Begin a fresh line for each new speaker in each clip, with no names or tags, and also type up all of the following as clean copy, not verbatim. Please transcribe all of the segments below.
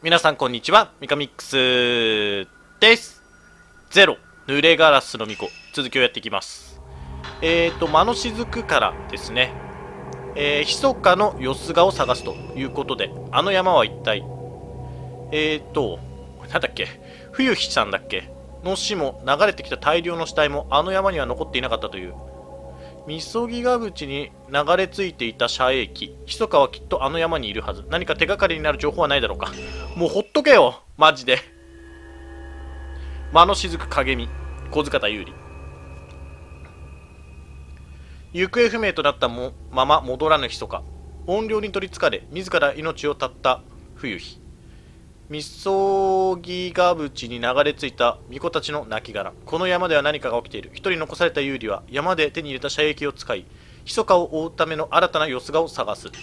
皆さんこんにちは、ミカミックスです。ゼロ、濡れガラスの巫女、続きをやっていきます。魔の雫からですね、密かのよすがを探すということで、あの山は一体、なんだっけ、冬日さんだっけの死も流れてきた大量の死体もあの山には残っていなかったという。みそぎが淵に流れ着いていた遮影機、密かはきっとあの山にいるはず。何か手がかりになる情報はないだろうか。もうほっとけよマジで。魔の雫影見、小塚田有利。行方不明となったまま戻らぬ密か、怨霊に取りつかれ自ら命を絶った冬日。みそぎが淵に流れ着いた巫女たちの亡骸。この山では何かが起きている。一人残された有利は山で手に入れた射撃を使い、密かを追うための新たなよすがを探す。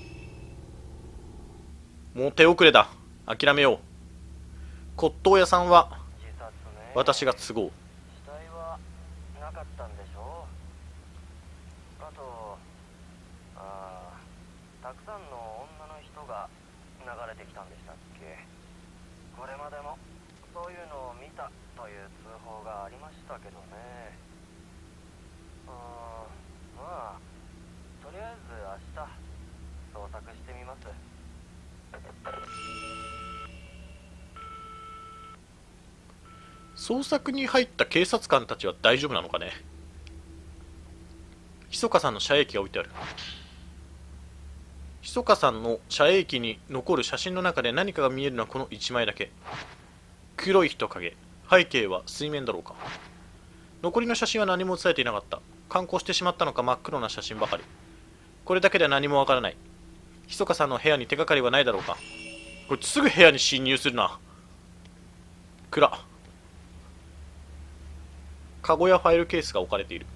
もう手遅れだ。諦めよう。骨董屋さんは私が都合。
死体はなかったんでしょう。あとたくさんの女の人が流れてきたんでしたっけ。これまでもそういうのを見たという通報がありましたけどね。まあとりあえず明日捜索してみます。
捜索に入った警察官たちは大丈夫なのかね。密かさんの射影機が置いてある。密かさんの射影機に残る写真の中で何かが見えるのはこの1枚だけ。黒い人影、背景は水面だろうか。残りの写真は何も写されていなかった。観光してしまったのか真っ黒な写真ばかり。これだけでは何もわからない。密かさんの部屋に手がかりはないだろうか。こいつすぐ部屋に侵入するな。暗。カゴやファイルケースが置かれている。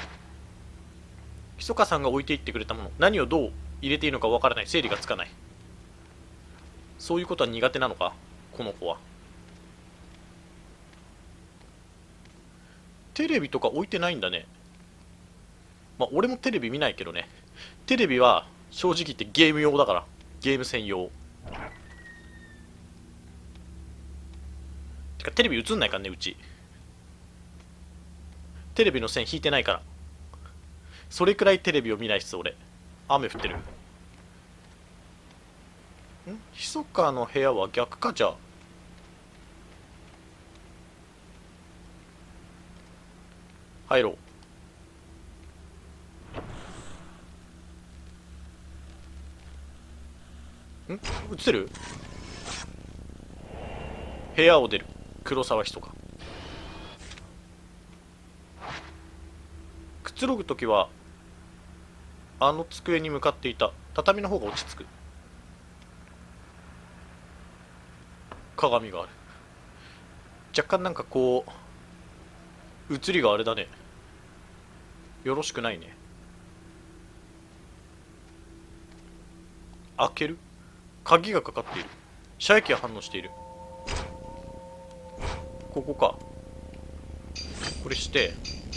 密かさんが置いていってくれたもの、何をどう入れていいのかわからない。整理がつかない。そういうことは苦手なのかこの子は。テレビとか置いてないんだね。まあ俺もテレビ見ないけどね。テレビは正直言ってゲーム用だから。ゲーム専用。てかテレビ映んないからねうち。テレビの線引いてないから。それくらいテレビを見ないっす俺。雨降ってる。密かの部屋は逆か。じゃあ入ろう。映ってる。部屋を出る。黒沢密か。くつろぐときはあの机に向かっていた。畳の方が落ち着く。鏡がある。若干なんかこう映りがあれだね。よろしくないね。開ける。鍵がかかっている。射撃が反応している。ここか。これして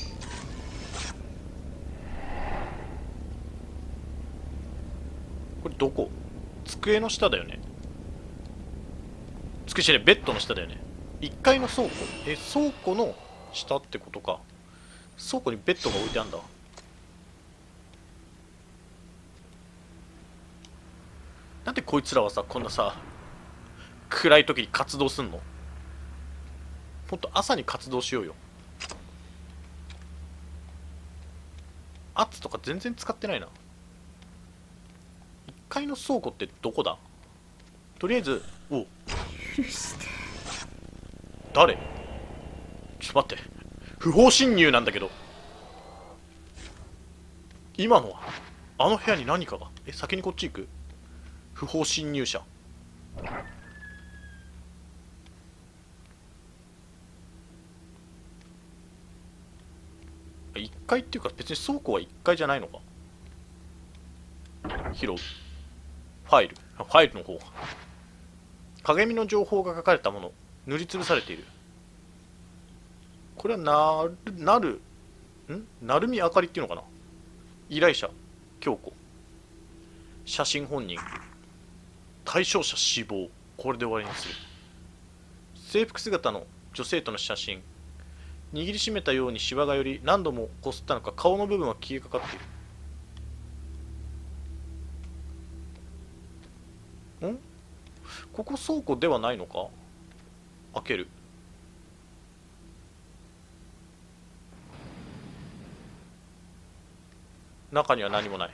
これどこ。机の下だよね。机じゃねえ、ベッドの下だよね。1階の倉庫。倉庫の下ってことか。倉庫にベッドが置いてあるんだ。なんでこいつらはさこんなさ暗い時に活動すんの。ほんと朝に活動しようよ。圧とか全然使ってないな。1階の倉庫ってどこだ。とりあえずお
許して。
誰。ちょっと待って、不法侵入なんだけど。今のはあの部屋に何かが。先にこっち行く。不法侵入者。1階っていうか別に倉庫は1階じゃないのか。拾う。ファイルの方。影見の情報が書かれたもの。塗りつぶされている。これは成海あかりっていうのかな。依頼者京子。写真本人。対象者死亡。 これで終わりにする。制服姿の女性との写真。握りしめたようにシワがより何度もこすったのか顔の部分は消えかかっている。ここ倉庫ではないのか。開ける。中には何もない。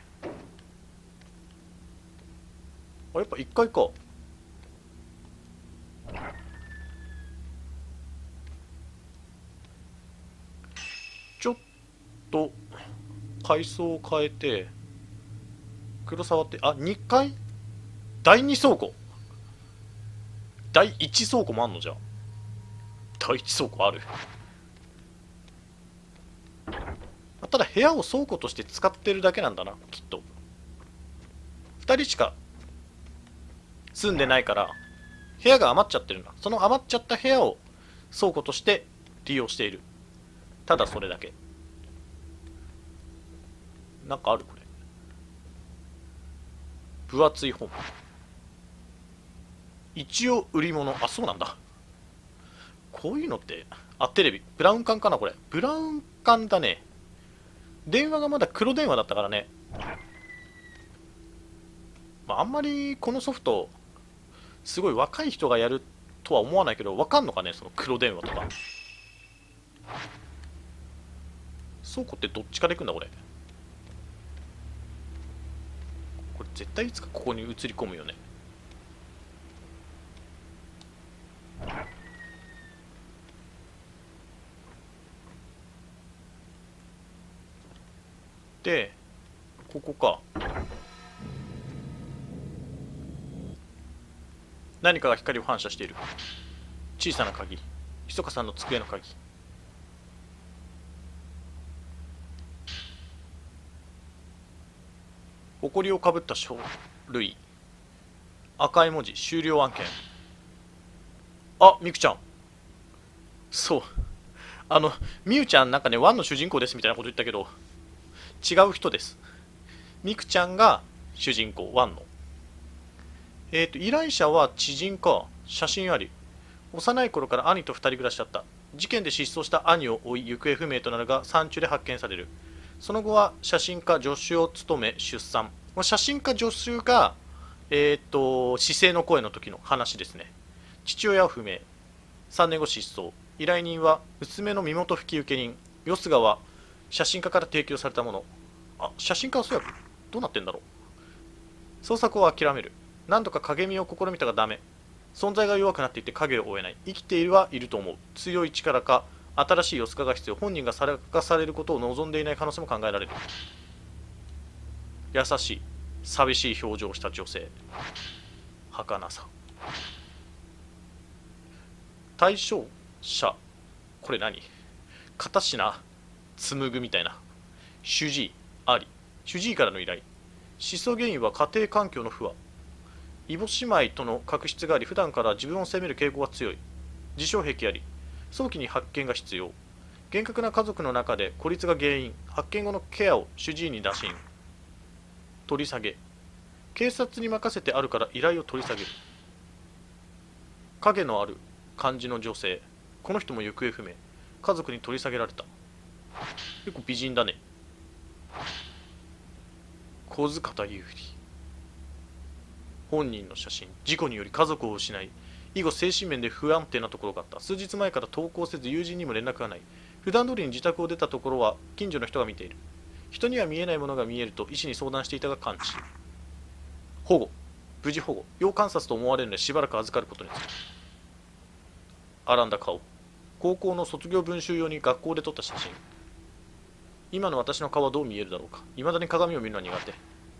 やっぱ1階か。ちょっと階層を変えて黒触って、2階第2倉庫、第1倉庫もあんの。じゃあ第1倉庫ある。ただ部屋を倉庫として使ってるだけなんだな、きっと。2人しか住んでないから部屋が余っちゃってるんだ。その余っちゃった部屋を倉庫として利用している。ただそれだけ。なんかあるこれ。分厚い本。一応売り物。そうなんだ。こういうのって。テレビ。ブラウン管かなこれ。ブラウン管だね。電話がまだ黒電話だったからね。あんまりこのソフトすごい若い人がやるとは思わないけど、わかんのかね、その黒電話とか。倉庫ってどっちから行くんだこれ。これ絶対いつかここに映り込むよね。でここか。何かが光を反射している。小さな鍵。ひそかさんの机の鍵。埃をかぶった書類。赤い文字。終了案件。みくちゃん。そう。みゆちゃんなんかね、ワンの主人公ですみたいなこと言ったけど、違う人です。みくちゃんが主人公、ワンの。依頼者は知人か。写真あり。幼い頃から兄と2人暮らしだった。事件で失踪した兄を追い行方不明となるが山中で発見される。その後は写真家助手を務め出産。写真家助手が姿勢の声の時の話ですね。父親は不明。3年後失踪。依頼人は娘の身元引受人。よすがは写真家から提供されたもの。写真家はそうや。どうなってんだろう。捜索を諦める。何度か影見を試みたがダメ。存在が弱くなっていて影を追えない。生きているはいると思う。強い力か新しいよすがが必要。本人がさらかされることを望んでいない可能性も考えられる。優しい寂しい表情をした女性。儚さ。対象者。これ何。片品紡ぐみたいな。主治医あり。主治医からの依頼。失踪原因は家庭環境の不和。異母姉妹との確執があり、普段から自分を責める傾向が強い。自傷癖あり。早期に発見が必要。厳格な家族の中で孤立が原因。発見後のケアを主治医に打診。取り下げ。警察に任せてあるから依頼を取り下げる。影のある感じの女性。この人も行方不明。家族に取り下げられた。結構美人だね。小塚田優里。本人の写真。事故により家族を失い、以後精神面で不安定なところがあった。数日前から登校せず友人にも連絡がない。普段通りに自宅を出たところは近所の人が見ている。人には見えないものが見えると医師に相談していたが完治。保護。無事保護。要観察と思われるのでしばらく預かることにする。荒んだ顔。高校の卒業文集用に学校で撮った写真。今の私の顔はどう見えるだろうか。未だに鏡を見るのは苦手。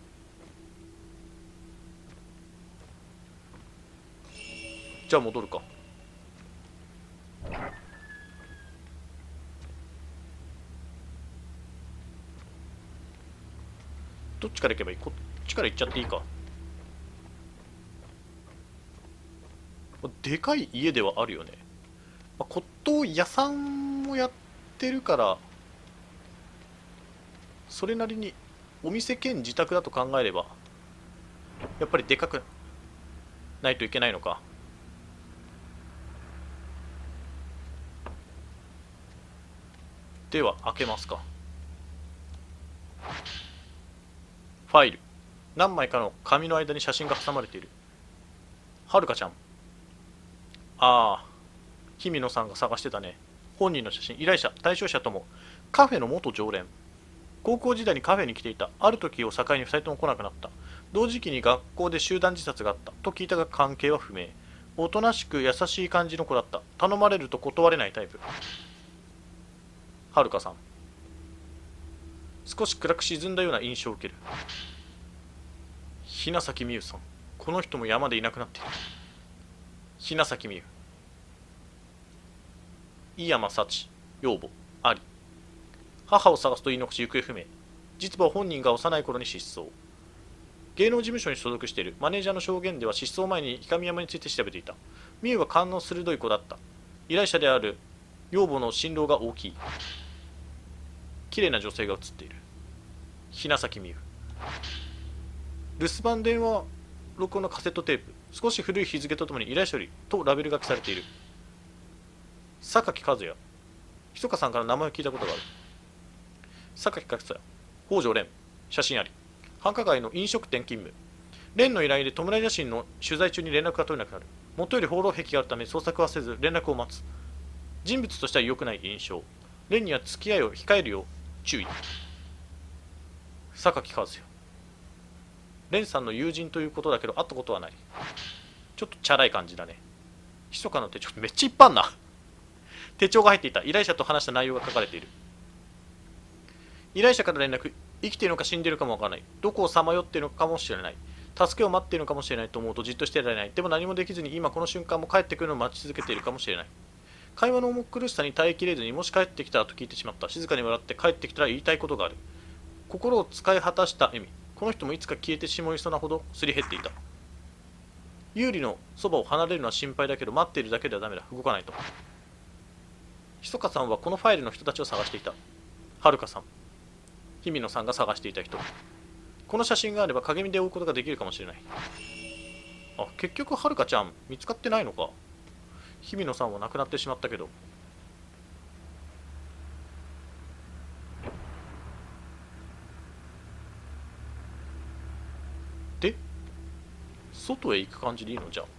じゃあ戻るか。どっちから行けばいい。こっちから行っちゃっていいか。でかい家ではあるよね。骨董屋さんもやってるからそれなりにお店兼自宅だと考えればやっぱりでかくないといけないのか。 では開けますか。ファイル。何枚かの紙の間に写真が挟まれている。はるかちゃん。ああ、日比野さんが探してたね。本人の写真、依頼者、対象者ともカフェの元常連。高校時代にカフェに来ていた。ある時を境に2人とも来なくなった。同時期に学校で集団自殺があったと聞いたが関係は不明。おとなしく優しい感じの子だった。頼まれると断れないタイプ。はるかさん。少し暗く沈んだような印象を受ける。雛崎美優さん。この人も山でいなくなっている。雛崎美優。井山幸、養母、あり。母を探すと言い残し行方不明。実は本人が幼い頃に失踪。芸能事務所に所属しているマネージャーの証言では失踪前に氷山について調べていた。美優は勘の鋭い子だった。依頼者である養母の心労が大きい。綺麗な女性が映っている。雛崎美優。留守番電話録音のカセットテープ。少し古い日付とともに依頼者よりとラベルが記されている。榊和也。密かさんから名前を聞いたことがある。榊和也。北条蓮。写真あり。繁華街の飲食店勤務。蓮の依頼で弔い写真の取材中に連絡が取れなくなる。元より放浪癖があるため捜索はせず連絡を待つ。人物としては良くない印象。蓮には付き合いを控えるよう注意。榊和也。蓮さんの友人ということだけど会ったことはない。ちょっとチャラい感じだね。密かな手帳。めっちゃいっぱいあんな。手帳が入っていた。依頼者と話した内容が書かれている。依頼者から連絡。生きているのか死んでいるかもわからない。どこをさまよっているのかもしれない。助けを待っているのかもしれないと思うとじっとしていられない。でも何もできずに今この瞬間も帰ってくるのを待ち続けているかもしれない。会話の重苦しさに耐えきれずにもし帰ってきたらと聞いてしまった。静かに笑って帰ってきたら言いたいことがある。心を使い果たした笑み。この人もいつか消えてしまいそうなほどすり減っていた。有利のそばを離れるのは心配だけど待っているだけではダメだ。動かないと。密かさんはこのファイルの人たちを探していた。はるかさん。日比野さんが探していた人。この写真があれば影見で追うことができるかもしれない。あ、結局はるかちゃん見つかってないのか。日比野さんは亡くなってしまったけど。で外へ行く感じでいいのじゃあ。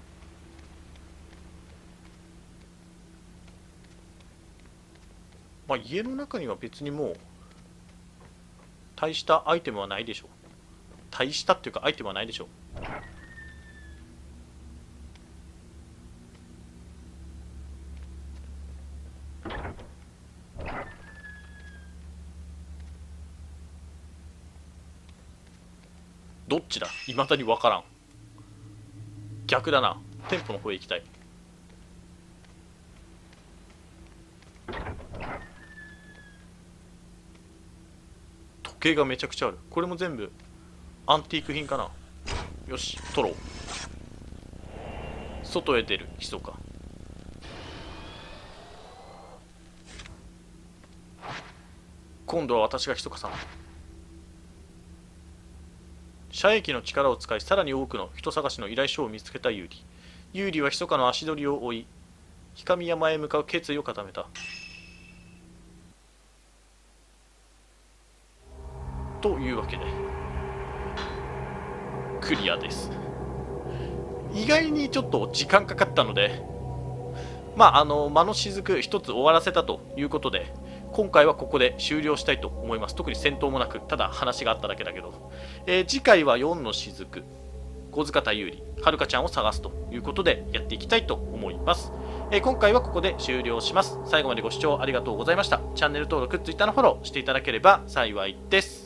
まあ家の中には別にもう大したアイテムはないでしょう。大したっていうかアイテムはないでしょう。どっちだいまだに分からん。逆だな。店舗の方へ行きたい。時計がめちゃくちゃある。これも全部アンティーク品かな。よし、取ろう。外へ出る。密か。今度は私が密かさん。遮液の力を使いさらに多くの人探しの依頼書を見つけた有利。有利は密かの足取りを追い氷山へ向かう決意を固めた。というわけでクリアです。意外にちょっと時間かかったので魔の雫一つ終わらせたということで今回はここで終了したいと思います。特に戦闘もなくただ話があっただけだけど、次回は4の雫小塚田優里はるかちゃんを探すということでやっていきたいと思います。今回はここで終了します。最後までご視聴ありがとうございました。チャンネル登録、Twitter のフォローしていただければ幸いです。